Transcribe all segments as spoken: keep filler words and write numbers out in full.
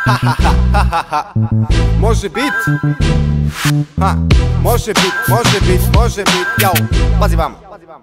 Može bit, ha, može bit, može bit, može bit, jao, pazi vamo.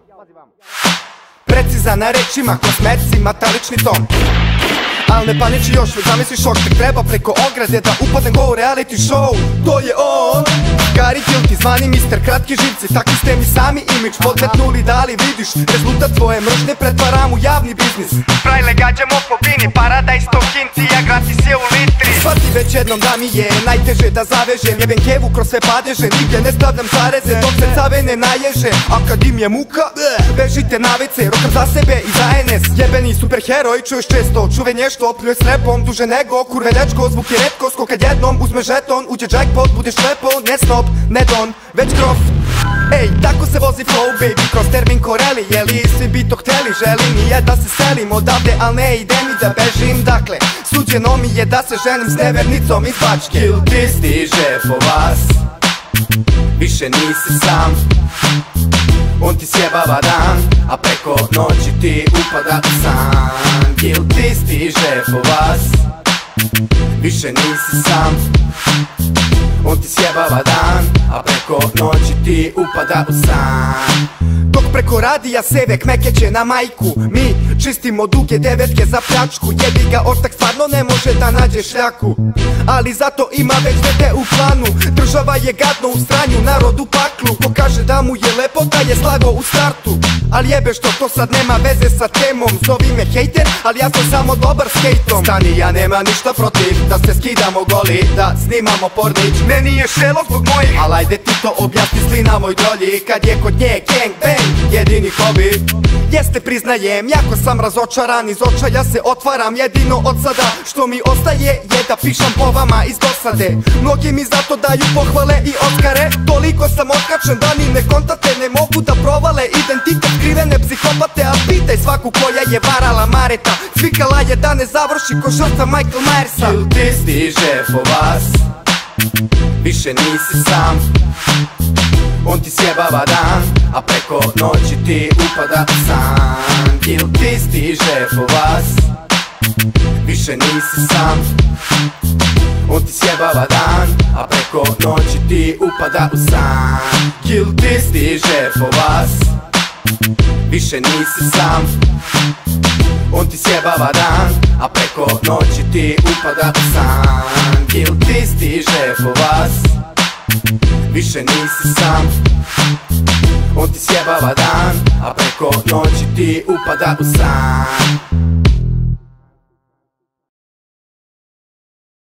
Precizan na rečima, ko smerci, matalični ton. Al ne paniči još, već zamisli šok, tek treba preko ograde da upadnem go u reality show. To je on, Gary Guilty, zvani mister Kratki živci. Takvi ste mi sami imidž podmetnuli, da li vidiš? Rezultat tvoje mržnje pretvaram u javni biznis. Frajle gađamo po bini, paradajz sto kinti, a gratis je u litri. Shvati već jednom da mi je najteže da zavežem. Jebem kevu kroz sve padeže, nigdje ne stavljam zareze dok se cave ne naježe. A kad im je muka, bežite na ve ce, rokam za sebe i za en es. Jebeni superheroj, čuješ često, čuve nešto, pljuje s repom, duže nego kurve dečko. Zvuk je retko, sko kad jednom uzme žeton, uđe jackpot, budeš lepo, ne snob, ne don, već grof. Ej, tako se vozi flow baby, kroz termin koreli. Jeli svi bi to hteli, želim i je da se selim odavde, al ne ide mi da bežim. Dakle, suđeno mi je da se ženim s nevernicom iz Bačke. Guilty stiže po vas, više nisi sam. On ti sjebava dan, a preko noći ti upada u san. Guilty stiže po vas, više nisi sam. On ti sjebava dan, a preko noći ti upada u san. Dok preko radija seve kmekeće na majku, mi čistimo duge devetke za pljačku. Jebi ga, ortak stvarno ne može da nađe šljaku, ali zato ima već dete u planu. Država je gadno u stranju, narod u paklu. Ko kaže da mu je lepo, da je slago u startu. Ali jebe što to sad nema veze sa temom. Zovi me hejter, ali ja sam samo dobar s hejtom. Stani, ja nema ništa protiv da se skidamo goli, da snimamo pornić. Meni je šelo zbog mojih, al ajde ti to objasni slinavoj drolji. Kad je kod nje gang bang jedini hobi. Jeste, priznajem, jako sam razočaran, iz očaja se otvaram. Jedino od sada što mi ostaje je da pišem po vama iz dosade. Mnogi mi zato daju pohvale i oskare. Toliko sam otkačen da ni ne kontate ne mogu da provale identitet skrivene psihopate. A pitaj svaku koja je varala Mareta, cvikala je da ne završi ko žrtva Michael Myersa. Guilty stiže po vas, više nisi sam. On ti sjebava dan, a preko noći ti upada u san. Guilty stiže po vas, više nisi sam. On ti sjebava dan, a preko noći ti upada u san. Guilty stiže po vas, više nisi sam. On ti sjebava dan, a preko noći ti upada u san. Guilty stiže po vas, više nisi sam. On ti sjebava dan, a preko noći ti upada u san.